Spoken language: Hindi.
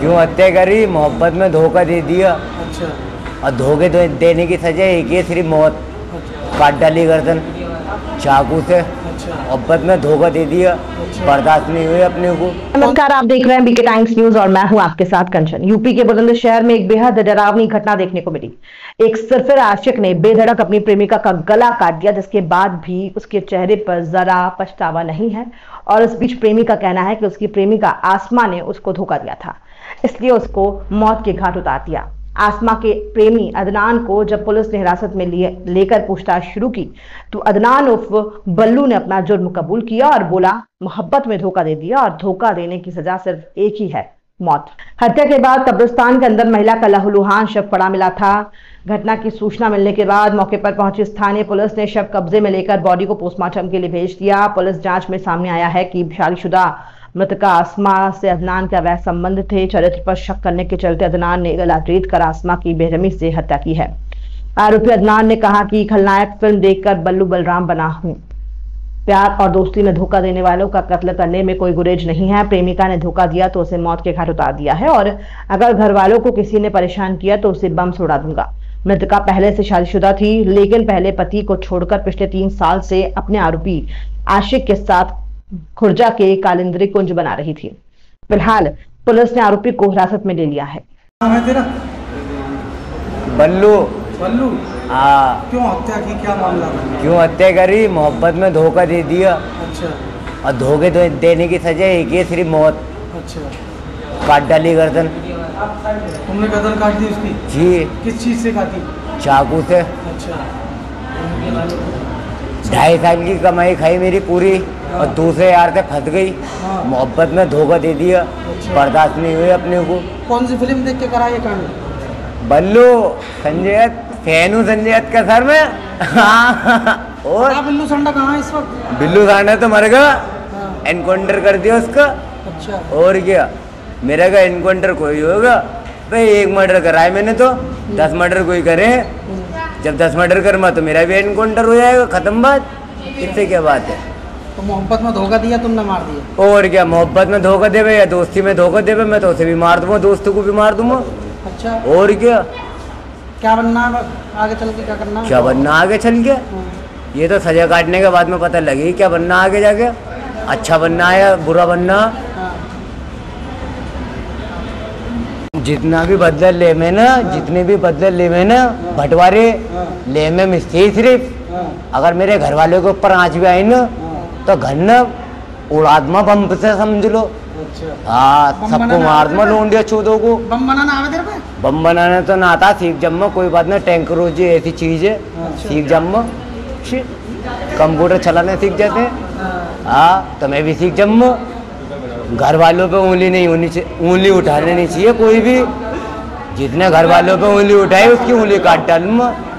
क्यों हत्या करी? मोहब्बत में धोखा दे दिया। अच्छा। और धोखे देने की सजा एक ही, सिर्फ मौत। अच्छा। काट डाली गर्दन चाकू से। अच्छा। मोहब्बत में धोखा दे दिया। अच्छा। बर्दाश्त नहीं हुई अपने को। नमस्कार, आप देख रहे हैं बीके टाइम्स न्यूज और मैं हूं आपके साथ कंचन। यूपी के बुलंदशहर में एक बेहद डरावनी घटना देखने को मिली। एक सरफिर आशिक ने बेधड़क अपनी प्रेमिका का गला काट दिया, जिसके बाद भी उसके चेहरे पर जरा पछतावा नहीं है। और इस बीच प्रेमी का कहना है कि उसकी प्रेमिका आसमा ने उसको धोखा दिया था, इसलिए उसको मौत के घाट उतार दिया। आसमा के प्रेमी अदनान को जब पुलिस ने हिरासत में लेकर पूछताछ शुरू की तो अदनान उर्फ बल्लू ने अपना जुर्म कबूल किया और बोला, मोहब्बत में धोखा दे दिया और धोखा देने की सजा सिर्फ एक ही है, मौत। हत्या के बाद कब्रिस्तान के अंदर महिला का लहूलुहान शव पड़ा मिला था। घटना की सूचना मिलने के बाद मौके पर पहुंची स्थानीय पुलिस ने शव कब्जे में लेकर बॉडी को पोस्टमार्टम के लिए भेज दिया। पुलिस जांच में सामने आया है कि शादीशुदा मृतका आसमा से अदनान के अवैध संबंध थे। चरित्र पर शक करने के चलते अदनान ने गला रेत कर आसमा की बेरहमी से हत्या की है। आरोपी अदनान ने कहा कि खलनायक फिल्म देखकर बल्लू बलराम बना हूं। प्यार और दोस्ती में धोखा देने वालों का कत्ल करने में कोई गुरेज नहीं है। प्रेमिका ने धोखा दिया तो उसे मौत के घाट उतार दिया है और अगर घर वालों को किसी ने परेशान किया तो उसे बम से उड़ा दूंगा। मृतका पहले से शादीशुदा थी, लेकिन पहले पति को छोड़कर पिछले 3 साल से अपने आरोपी आशिक के साथ खुर्जा के कालिंद्री कुंज बना रही थी। फिलहाल पुलिस ने आरोपी को हिरासत में ले लिया है। नाम है तेरा? बल्लू। बल्लू? हाँ। क्यों हत्या की, क्या मामला था? क्यों हत्या करी? मोहब्बत में धोखा दे दिया। अच्छा। और धोखे देने की सजा एक ही, सिर्फ मौत। अच्छा। काट डाली गर्दन। तुमने गर्दन काट दी उसकी? जी। किस चीज से काटी? चाकू से। अच्छा। 2.5 साल की कमाई खाई मेरी पूरी और दूसरे यार से फंस गई। हाँ। मोहब्बत में धोखा दे दिया। अच्छा। बर्दाश्त नहीं हुई अपने को। कौन सी फिल्म देख के करा ये कांड? बल्लू संजय फैन हूँ संजय का सर में। और बिल्लू संडा कहाँ है इस वक्त? बिल्लू सांडा तो मर गया। हाँ। एनकाउंटर कर दिया उसका। अच्छा। और क्या, मेरा का एनकाउंटर कोई होगा भाई? 1 मर्डर करा है मैंने तो, 10 मर्डर कोई करे। जब 10 मर्डर करूँगा तो मेरा भी एनकाउंटर हो जाएगा, खत्म बात। इससे क्या बात है? तो मोहब्बत में धोखा दिया, तुमने मार दिया। और क्या, मोहब्बत में धोखा देवे या दोस्ती में धोखा देवे, मैं तो उसे भी मार दूंगा, दोस्त को भी मार दूंगा। अच्छा। और क्या बनना है आगे चल के, क्या करना है? क्या बनना आगे चल के? ये तो सजा काटने के बाद में पता लगी क्या बनना आगे जाके, अच्छा बनना है या बुरा बनना। जितना भी बदल ले में ना, जितने भी बदल ले में ना, बंटवारे ले में मिस्त्री सिर्फ अगर मेरे घर वाले के ऊपर आँच भी आई ना तो घर न उड़ादमा बम से समझ लो। हाँ, सबको मार दूंगा लोंडिया चौदों को। बम बनाना आवे तेरे पे? बम बनाना तो ना आता, सीख जम्मा कोई बात ना। टैंकरोजी ऐसी चीज है, सीख जम्मा। कंप्यूटर चलाने सीख जाते हैं। हाँ, तो मैं भी सीख जम्मा। घर वालों पे उंगली नहीं होनी चाहिए, उंगली उठाने नहीं चाहिए कोई भी। जितने घर वालों पे उंगली उठाए उसकी उंगली काट डालूंगा।